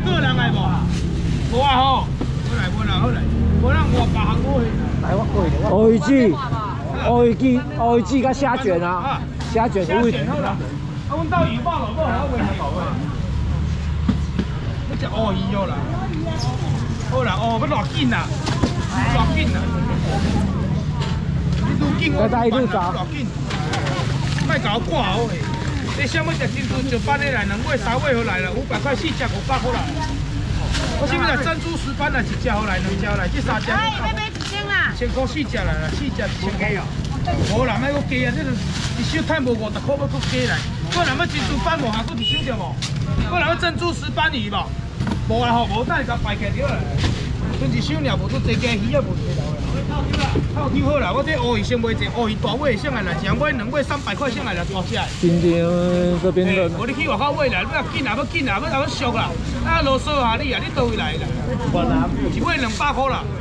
个人来无？无啊吼，好来，无人我别行我去。来我过去。 乌鱼子甲虾卷啊，虾卷有味。 好啦，啊，阮到鱼饱了，无好喂好喂。要食乌鱼哦啦。好啦，要偌紧啦，偌紧啦。你愈紧我愈早。偌紧，莫搞挂好诶。你想要食珍珠石斑的来，2尾3尾好来了，500块4只500好来。我想要食珍珠石斑来，1只好来，2只好来，这3只。 哎，要买1千啦。1000 块4只来啦，4只1000块哦。无啦，莫搁加啊，这一手赚无50块，要搁加来。我若要珍珠斑无下，搁1手着无？我若要珍珠石斑鱼无？无啊吼，无等伊甲摆起着来。剩1手尔，无做济家鱼啊，无摕到啦。套抽好啦，我这乌鱼先卖者，乌鱼大尾上来啦，2尾2尾300块上来啦，大只的。 今天这边的。 无你去外口买啦，你要紧啊，要紧啊，要俗啦。啊，啰嗦下你啊，你倒位来啦？一尾200块啦。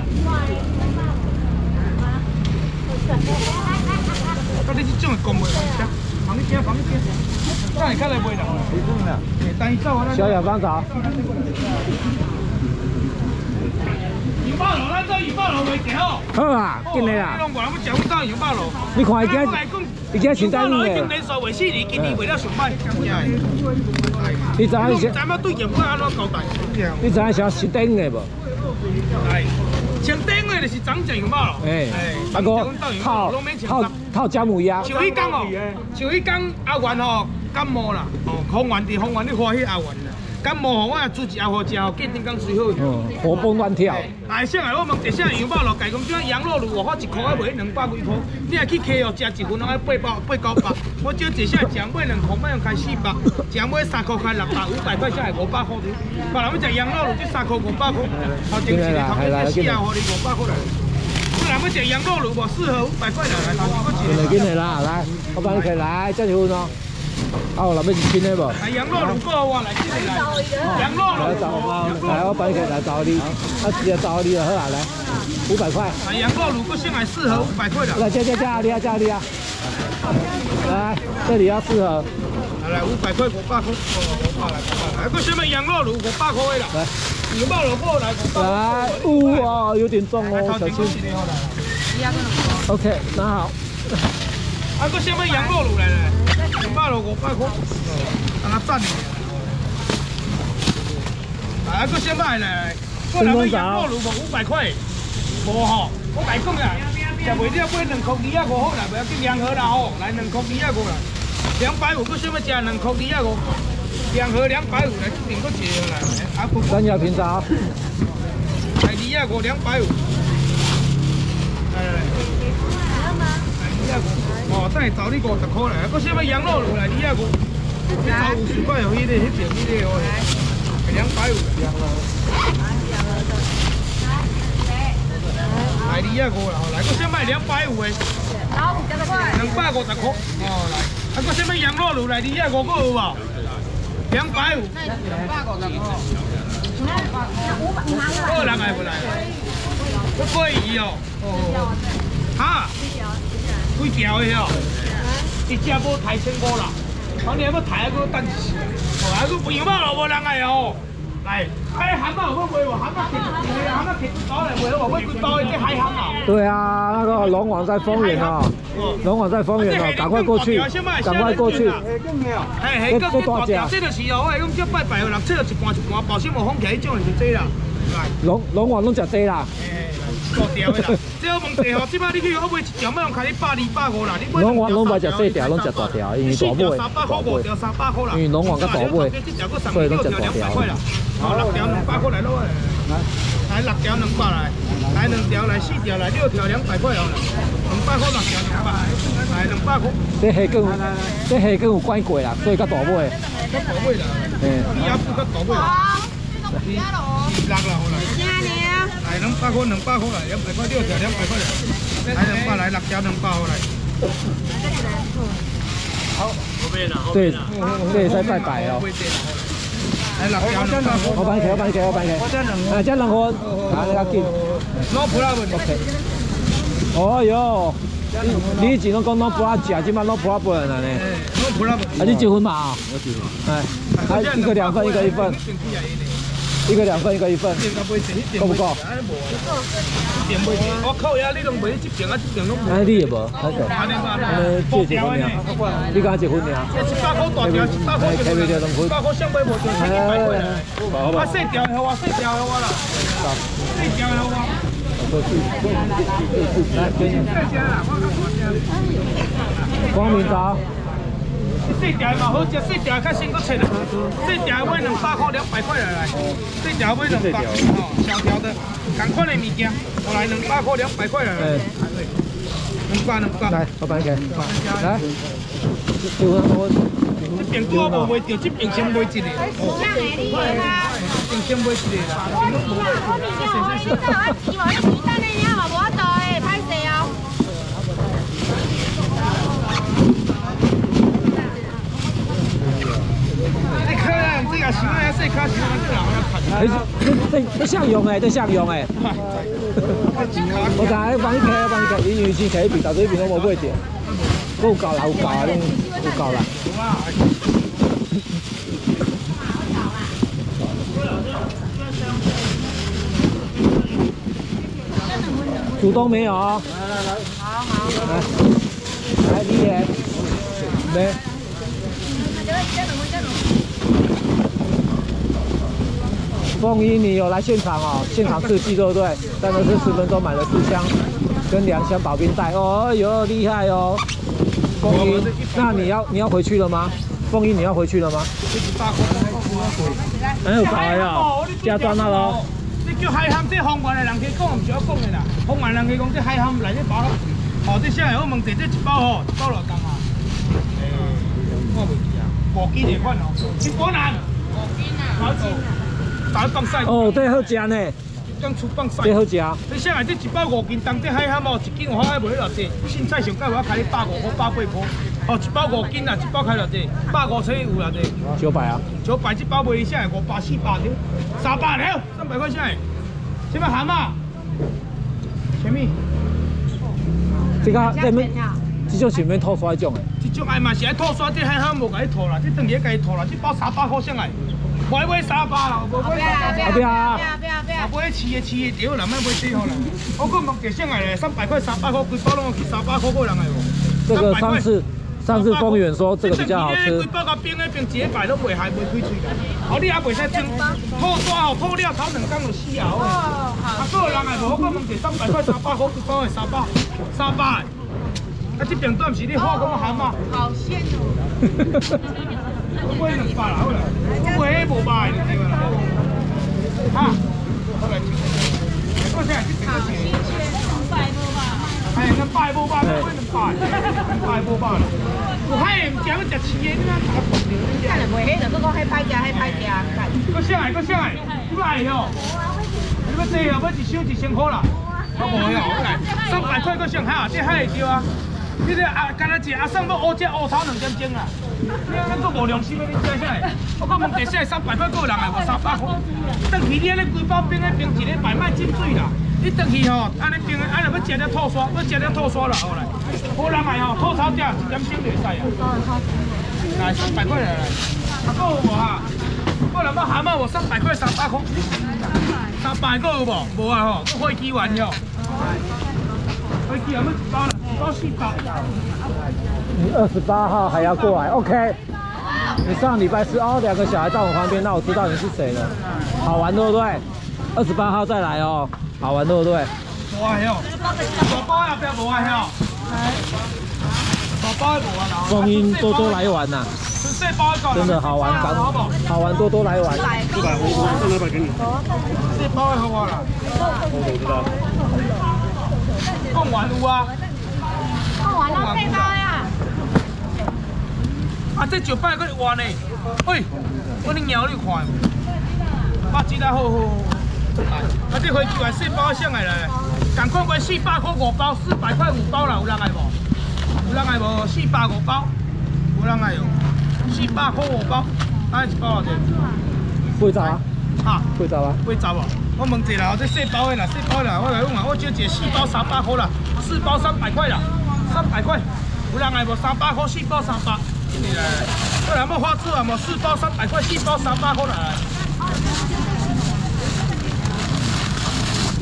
啊，你这种公卖，放你惊，等下较来卖啦。等伊走啊， 小小芳草。 羊肉炉，咱做羊肉炉卖行哦。 好啊，紧来啦。 你拢外人要食，阮做羊肉炉。 你看伊今前单已经连续卖4年，今年卖了上歹， 你知影咱要对羊肉安怎交代？ 你知影啥是顶的无？ 哎，上顶的就是长食羊肉炉。哎， 啊个套姜母鸭。 像迄天哦，像迄天阿元吼感冒啦，哦，方圆你欢喜阿元啦。感冒吼，我也煮一后好食吼，隔天刚睡好。 活蹦乱跳。 来，上来我问一下羊肉炉，家讲怎羊肉炉外口1块，我卖200几块。你若去 K 哦，食1份拢要8九百。我少一下酱买2块，买开400，酱买3块开600，500块下来500块。别人要食羊肉炉，这3块500块。头前一个头前这4后，互你500块来。我若要食羊肉炉无，4盒500块来，头前我一个。 紧来啦，来，我帮你起来，这1份哦。啊，有100斤的无？ 来羊肉炉够我来，这个来。羊肉炉。 来，我帮你起来找你，啊，直接找你就好啦，来，500块。 来羊肉炉，我先来4盒500块的。 来，加你啊！来，这里要4盒。 来500块500块，来，个什么羊肉炉500块啦。来，羊肉炉过来500块。 来，哇，有点重哦，小心。OK， 拿好。 啊，个什么羊肉炉来了？羊肉炉500块，让它赞你。啊，个什么来？我那个羊肉炉无500块，无吼，我甲你讲啦，食袂了买2块2啊5好啦，不要紧2盒啦吼，来2块2啊5啦，250个什么食2块2啊5，2盒250来，一定搁一个来。啊， 三角平茶。 来2啊5 250。来。哦，等下找你50块来，搁什么羊肉炉来2啊5，你找50块有迄个边迄个哦，250。来2啊5啦，来搁什么250的？250块。哦，来，啊搁什么羊肉炉来2啊5个有无？250。200人来不来？搁贵鱼哦。哦。哈？几条的哦？一只无抬1500啦，后年要抬还搁等一时，哦，还搁羊肉炉无人来哦。来，海蛤蟆有要卖无？蛤蟆捡几刀来卖好无？买几刀的这海蛤蟆？ 对啊，那个龙王在丰原哦，龙王在丰原哦，赶快过去，赶快过去。 嘿，各大条，这就是哦，我讲这拜拜人切了一半，保鲜膜封起来，种就是这啦。来， 龙王拢食这啦。 大条的啦，这好问题吼，即摆你去我买一条，要用开你100、250啦，你买龙王拢袂食细条，拢食大条，因为大尾。 300块5条300块啦。 因为龙王较大尾，所以拢食大条。 好，6条200块来咯，来6条200来，2条来4条来6条200块哦，200块6条200，来200块。 这虾更有关过啦，所以较大尾。 较大尾啦，你也不较大尾。6啦，好来。来200块200块来，200块6条200块来，来200来6条200好来。好， 对，这也在拜拜哦。 来6条200块。 我帮你起。啊，这2份，啊，你较紧。 No problem。 OK。哦哟，你以前拢讲 no problem， 今摆 no problem 啦呢。 No problem。 啊，你1份嘛？我1份。哎，一个2份，一个1份。 一个2份，一个1份，够不够？ 点袂起，我靠呀！你拢卖这边啊，这边拢无。 安尼你也无，安尼借1份尔，你敢1份尔 ？100块大条，100块就100块，上尾无就100块啦。啊，细条的好啊，细条的好啊啦。细条的好啊。 来，给你。光明茶。 细条嘛好食，细条较辛苦切啦。细条买200块200块来，细条买200，哦，小条的，同款的物件，我来200块200块来。200。 来，老板给。来。 这边拄好无卖着，这边先卖一个。这边先卖一个啦。 这像用诶，这像用诶。我讲帮你开，你以前开一瓶，但是一瓶我无买着。有够啦，有够啊，有够啦。主动没有哦。来，好。来，你也没。凤一，你有来现场哦？现场试剂对不对？站了是10分钟，买了4箱跟2箱保冰袋。哦哟，厉害哦！凤一，那你要回去了吗？凤一，你要回去了吗？哎呦，搞呀！加装那咯。 你叫海涵这方圆的人去讲，唔是我讲的啦。方圆人去讲，这海涵来这包，哦，这啥我问者，这1包哦，1包偌重啊？我袂记啊，5斤的款哦，1包难。5斤啊。好斤啊。打放晒。哦， 这好食呢。 刚出放晒。 这好食。 你啥来？这1包5斤，当这海涵哦，1斤我还卖偌济。凊彩上盖我开你150块、180块。哦，1包5斤啊，1包开偌济？150有偌济 ？900啊。 900这包卖啥？500、400条，300条，300块啥？什么蛤蟆？什么？ 这种是免吐刷种的。 这种爱嘛是爱吐刷，这海涵无甲你吐啦，这等于甲伊吐啦，这包300块上来。买300啦，无买300。 不要。 买饲的条啦，莫买这好啦。我讲问地上来咧，300块、300块，规包拢去300块个人来无？ 这个上次丰原说这个比较好吃。 规包甲冰的冰1摆都袂开喙啦。哦，你也袂使蒸，吐刷哦，吐了头2天就死啊！哦，好。个人来无？我讲问地300块、300块，规包的300。啊，这边段是你画咁喊嘛？ 好鲜哦！ 我买200啦，好啦，我买无卖就对啦。哈，好来，我现在去整个钱。200无吧？哎，200无吧？我买200无吧？有海唔食，我食饲的，你哪查错着？ 干了袂，迄就讲迄歹食，迄歹食。 搁啥个？你买哟？你要这哦，要1箱1000块啦。我无哟，我来300块搁上海啊，这海会着啊。你这干那食阿送要乌炒2点钟啦。你安做无良心要你食啥？我讲问题啥？300块个人来无300块。等去你安尼规包冰的冰1礼拜卖进水啦。你等去吼，安尼冰的，安尼要食了吐刷，啦，后来。好人来吼，吐槽食1点钟就会使啊。来300块来。啊，个有无哈？我人要蛤蟆无300块300块。300个有无？无啊吼，个飞机丸哟。飞机还要1包啦，1包400。 你28号还要过来 ，OK？ 你上礼拜4哦，2个小孩在我旁边，那我知道你是谁了。好玩对不对？28号再来哦，好玩对不对？ 无啊哟，大包后壁无啊哟。大包无啊啦。 风音多来玩呐。真的好玩，好玩，多来玩。 400，我剩200给你。 这包好我啦。 我知道。 贡丸有啊。 贡丸要配包呀。 啊，这石板搁哩换呢。喂，我恁鸟你看无？把鸡蛋好。啊，这飞机丸4包上来了，共款买400块5包，400块5包啦，有人爱无？有人爱无？400 5包，有人爱哟。400块5包，啊1包偌济 ？80啊？ 啊 ？80啊 ？80啊？我问一下，这细包的啦，我来讲啊，我少一个4包300块啦，4包300块啦，300块，有人爱无？300块4包300，我来要花枝啊，无4包300块，4包300块来。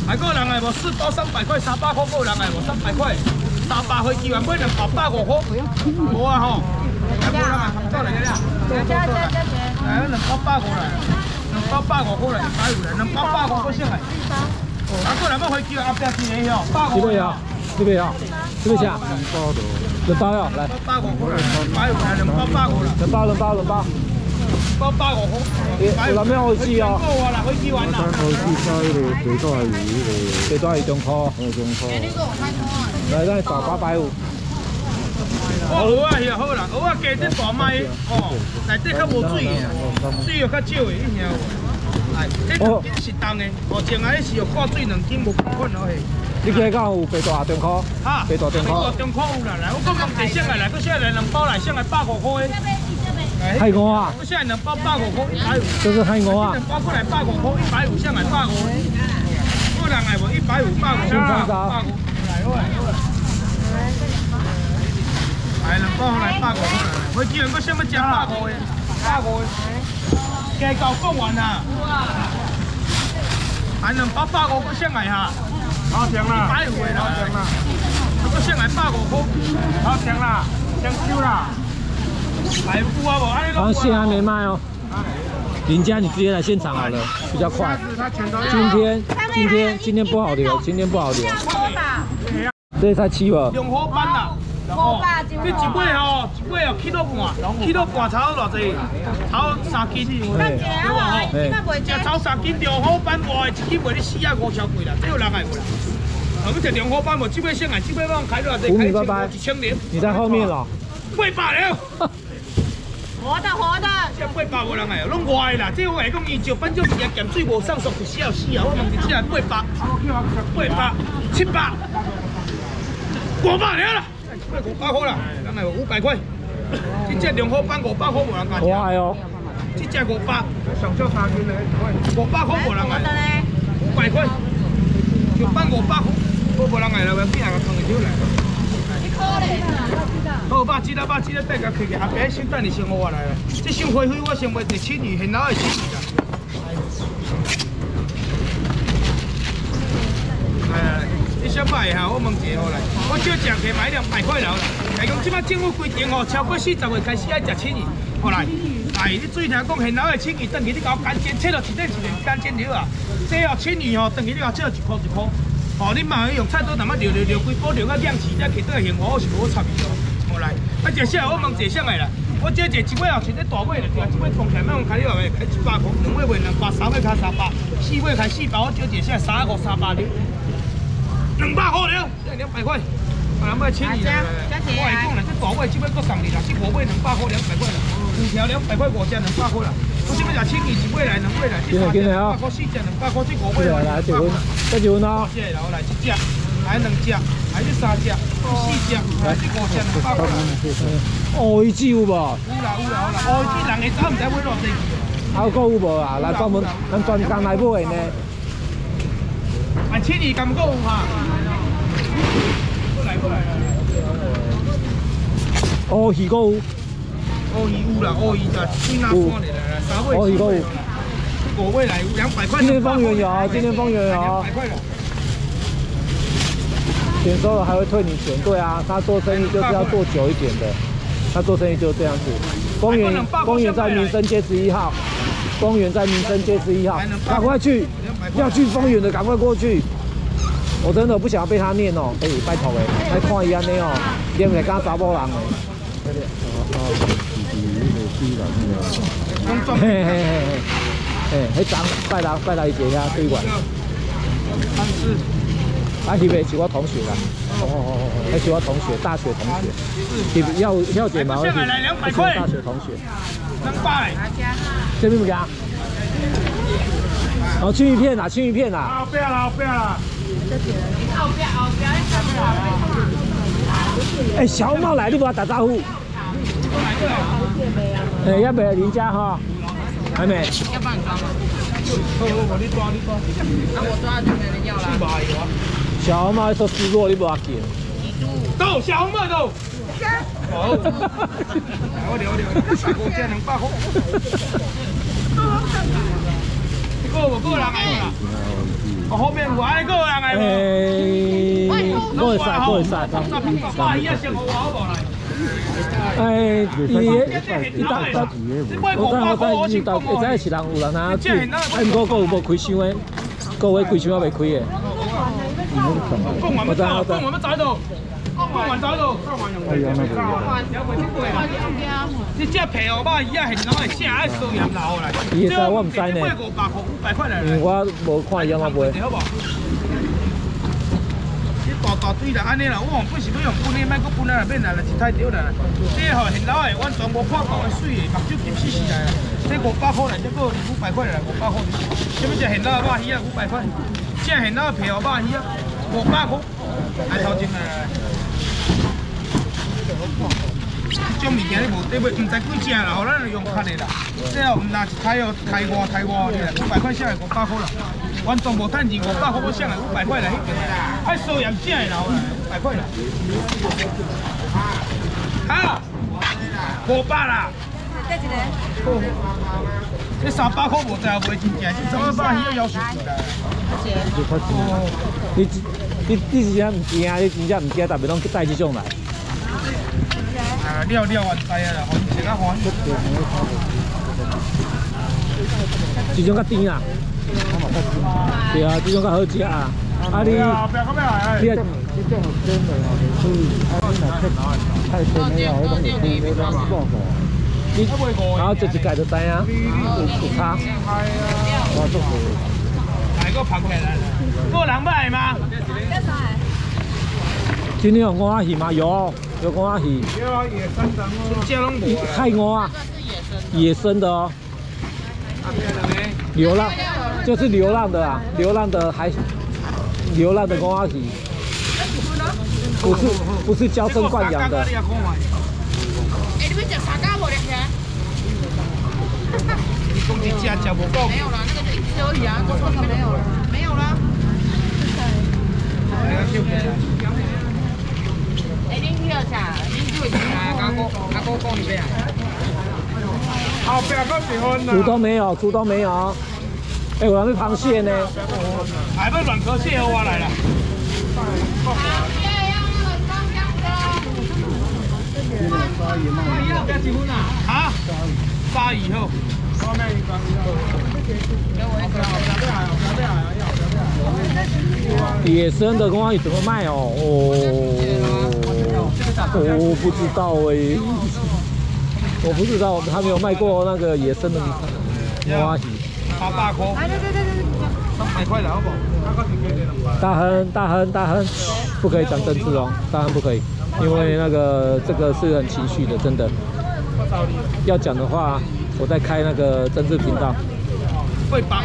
还个人的无4包300块，300块个人的无300块，300块基完买2包150块，无啊吼。还无人啊，到来个啦。来2包150来，2包150块来，150来，2包150块先来。啊，个人要回去后壁一个吼，150。 这边要，这边要，这边下。2包要来。 150块来，150来，2包150啦。 2包2包2包。 包150块。 有咩好知哦？ 夠啦，可以煮完啦。 好似收呢個幾多係魚嚟？ 最多係2箍。 2箍。 嚟，咱炒850。 我蚵仔是好啦，蚵仔加啲大麥哦，內底較無水嘅，水又較少嘅，你聽有無？係，這2斤是重嘅，哦，前下是要掛水2斤無共款咯係。 你今日講有白大中箍？ 哈， 白大中箍。 白大中箍有啦，來，我講問題先來，來，佢先來2包來，先來150塊。 海鵝啊！ 我現在2包150塊，150。 這是海鵝啊 2包過來150塊，150，先來150。個人係無150、150。 先看啥？ 來，好來，好來。來2包來150塊來，我叫人我先要食150嘅，150。計夠講完啦。來2包150，我先來哈。好聽啦。150嘅啦，好聽啦。我先來150塊，好聽啦，聽收啦。 好像线还没卖哦。林家，你直接来现场好了，比较快。今天不好留，今天不好留。这才7吧。 两好班啦，你一尾哦，kilo 半炒偌济？炒3斤，对吧？吼，只炒3斤2好班外，1斤卖你450贵啦，这有人爱无啦？我们这2好班无，这尾先来，这尾帮开多少？开1000年。 你在后面了。 800了。 活的， 这800无人来，拢坏啦！这我来讲，伊石板种物件咸水无上熟，就死啊！我问你，这来800、700、500了啦，500块啦，人来500块。这只2好班500块无人价。 哇哟！ 这只500，上少3斤嘞，500块无人来，500块。石板500块，无人来了，要变下个坑里头来。 好，肉鸡大家开个，后边先等你先我来了。这先回我先卖第7年，现在是7年啦。来，你先买哈，我问一下来，我少食起买200块了啦。来讲，即摆政府规定哦，超过40岁开始爱食7年。好来，你注意听讲，现在的7年等于你搞干煎，切了一点干煎条啊。这哦7年哦，等于你搞切了1块1块。哦，你嘛用菜刀淡仔撩规煲撩到两次，才摕倒来现我是无插伊哦。 好来，啊，这下我问这上来啦，我这一尾后像这大尾就对啊，一尾放起来，要开你话开100块，2尾卖200，3尾开300，4尾开400，我少这下350、300了，200块了，这200块，啊，咱买7年啦，我来讲啦，这大尾这尾搁送你啦，这5尾200块200块啦，5条200块5只200块啦，我这尾食7年1尾来2尾来，这3只200块4只200块，这5尾来200块， 再结婚哦。 这啦，我来1只。 来2只，来这3只，4只，来这5只200块。 哦，一季有无？有啦，哦，这人会走，唔知买偌济。 还有有无啊？来帮我们，咱专工来买呢。 按7年咁高哈。过来。 哦，鱼有。 哦，鱼有啦，哦，鱼就水那山来3尾。 哦，鱼有。 5尾来200块。 今天丰原有，今天丰原有。200 块了。 选收了还会退你钱，对啊，他做生意就是要做久一点的，他做生意就是这样子。公园在民生街11号，公园在民生街11号，赶快去，要去丰原的赶快过去。我真的不想要被他念哦，哎，拜托哎，还看伊安尼哦，念来敢查某人哎。嘿嘿嘿嘿，迄张拜来一节遐水管。啊，迄个是我同学啦，迄是我同学，大学同学，要剪毛，是大学同学。 200， 这边不加。哦，青鱼片啦，青鱼片啦。 后壁啦。 哎，小猫来，你不要打招呼。哎，要不要林家哈？还没。 要帮你抓吗？ 好，你抓。 啊，我抓就没人要了。 小红帽说失落，你不要紧。 到小红帽到。好。我聊，5只200块。 个无个人来啦。哦，后面有安尼个人来无？ 会使，会使。 把鱼啊先好好无来。 哎，伊搭，我知是人有人啊，哎，不过有无开箱的，各位开箱还未开的。 讲完要走，讲完要走到，讲完走到。你这皮哦，把鱼啊现捞的正爱烧盐捞来。 伊会使，我唔知呢。 500块来。 我无看伊安怎卖。 好不？大堆啦，安尼啦，我本是要用本的，莫搁本来免来，一太少啦。这吼现捞的完全无看过的水的，目睭金死死来啦。这500块来，这个500块来，500块。什么叫现捞的肉鱼啊？500块。这现捞的皮哦肉鱼啊，500块。来头前来。这种物件你无得买，唔知几只啦，吼，咱就用看的啦。这哦，唔拿一台哦，台外，你来500块下来500块啦。完全无趁钱，500块我上来500块来迄边啦，爱收盐正的啦，500块啦。好，500啦。 这一个。 这300块无知有卖真正，这300块鱼要求贵啦。 你是真唔惊？你真正唔惊，特别拢带这种来。 啊，了完知啊啦，欢喜啊欢喜。 这种较甜啦。对啊，这种较好食啊。啊你， 这种真的哦，就是太甜了，那种有点爽口。 然后就一盖就知啊，有差。 我做过。 来个螃蟹来了，个人买吗？ 今天有鹅仔鱼吗？有鹅仔鱼。 这拢无。 海鹅啊，野生的哦。流浪，就是流浪的啊，流浪的鹅仔鱼，不是娇生惯养的。 哎，你们讲啥价无咧？ 你讲一只无够。 没有了，那个就一只而已啊，这个没有了，没有了。哎，恁去了啥？恁去啥？阿哥讲你咩啊？ 后边个是分啦。 猪都没有。哎，我要是螃蟹呢？ 还要软壳蟹和我来了。啊？鲨鱼好。 野生的鹅仔鱼怎么卖哦？我不知道哎，我不知道，我们还没有卖过那个野生的鹅仔鱼。 800块。300块了，好不好？ 大亨，不可以讲政治哦，大亨不可以，因为那个这个是很情绪的，真的。要讲的话，我在开那个政治频道。 会拔。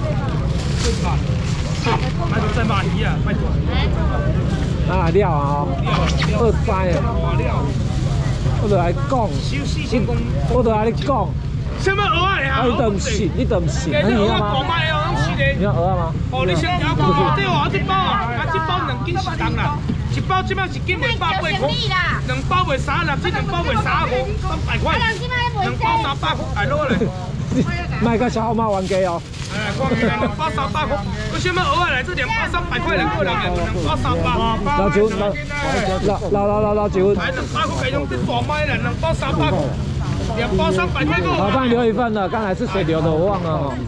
买到再买鱼啊，拜托。 啊料啊，23啊。 料。 我就来讲，我就来你讲。 什么蚵仔呀？ 你都唔信，你都唔信，那你要吗？你要蚵仔吗？ 哦，你先听我，这我这包啊，这包2斤是重啦，一包这摆1斤卖180块，2包卖36，这2包卖35，300块，2包300块，哎落来。 卖个小号码玩家哦。 哎，看见2包300块，为什么蚵仔来这2包300块2个人，2包300。 老九，老九。 哎，200块用这大麦啦，2包300块。2包300块够。 好，帮你留一份了，刚才是谁留的？我忘了哈。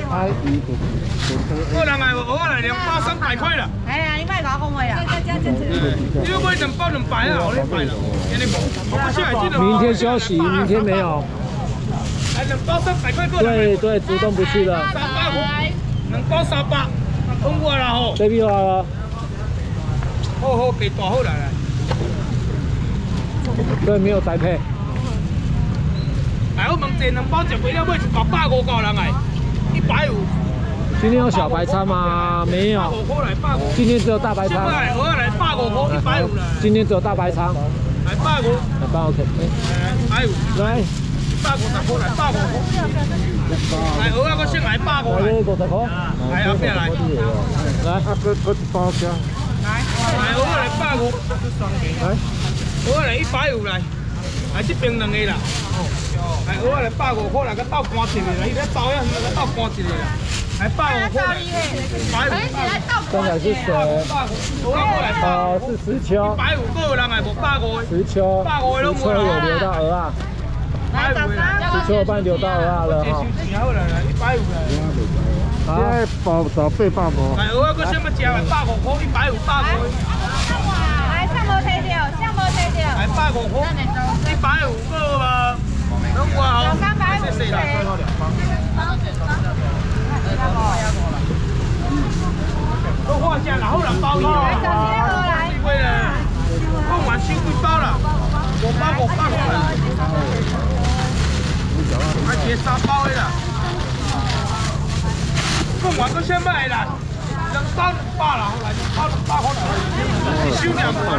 个人来，蚵仔来2包300块了。 哎呀，你卖搞讲话呀？ 你要买2包2百啊，我买了。 明天休息，明天没有。 哎，2包300块够了。 对，主动不去了。 300块，2包300，通过了吼。 这边了。 好，给大好来。 对，没有栽培。 哎，我问这2包吃不了，买1包150人来，150。 今天有小白餐吗？没有。 150块来150。 今天只有大白餐。 我来150块，150来。 今天只有大白餐。 来150。 来150。 150。来150块来150块。来蚵仔我先来150来。 来50块。 来后边来。 来， 我包厢。 来蚵仔来150。来，蚵仔来150来。来这边2个啦。来蚵仔来150块来，个倒搬一个啦，伊咧走遐，个倒搬一个啦。来还150块刚才是谁？哦，是石秋。 150个人还无150。 石秋，石秋有留到鹅啊，石秋有帮你留到鹅啊了哈。 现在包到800无。 来，鹅个什么价？150块，150块。 来，像无睇到，像无睇到。 来150块，150个嘛。等我好，谢谢啦。都话价，然后人包了。贵了，讲完新几包了，5包500块了。还接3包的啦。讲完个先卖啦，2包200啦，后来2包200块啦，收2包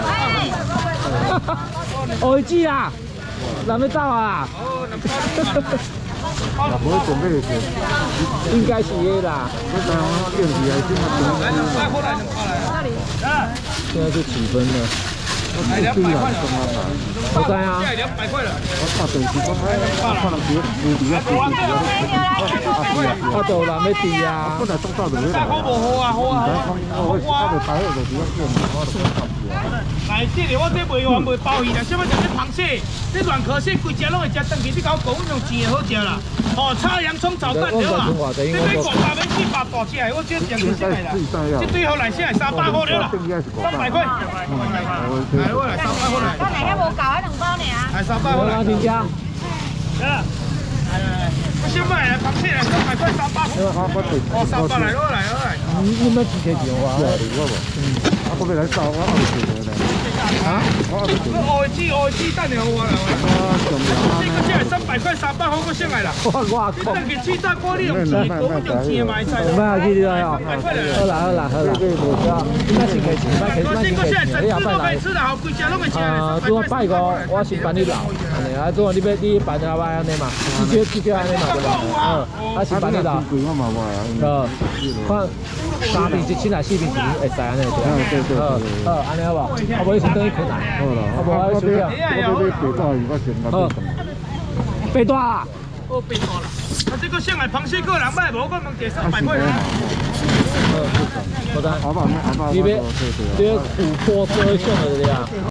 2包。 哦，记啊，人要走啊。 哦，2包200。 不会准备的钱， 应该是的啦。 不然电梯还这么多。 来200块来，2包来。 现在是几分了？ 来200块了。 我知啊。 现在200块了。 我看电视讲，看人别比较便宜。 啊，就人要治啊。 本来中到就 3块无好啊，好啊， 我就排号就比较贵，我都看不起。 来，这里我这卖完卖鲍鱼啦，什么叫这螃蟹？这软壳蟹，规只拢会食登去，你搞讲用钱的好食啦。哦，炒洋葱炒饭对啦。这边500元400大只的，我这两个下来啦。这对好来，现在300块了啦，300块。来，我来300块来。 我哪个无够啊，2包尔。 来300块来。 听家。 来，我先买来螃蟹来，300块300块。哦，300来，我来，我来。 你们几天几号啊？ 我要来找我二十个嘞。 啊？ 我二鸡蛋牛我来。这个现在300块300块，我先来啦。 我你登去气炸锅，你用钱，我们用钱买菜。 我买去你了。 300块了。 好啦好啦好啦，你那是可以吃，那可以你也拜来。如果拜个，我先帮你留，安尼啊，如果你办下来安尼嘛，直接安尼嘛对吧？我先帮你留。看3瓶1斤来4瓶1斤会使安尼对。 对。 好，安尼好无？我无先等伊困来。 好啦，我要北大鱼，我先把它等。 北大啊？ 哦，北大啦。啊，这个上海螃蟹个人买无，我问价300块。 我知。你要琥珀最上的呀。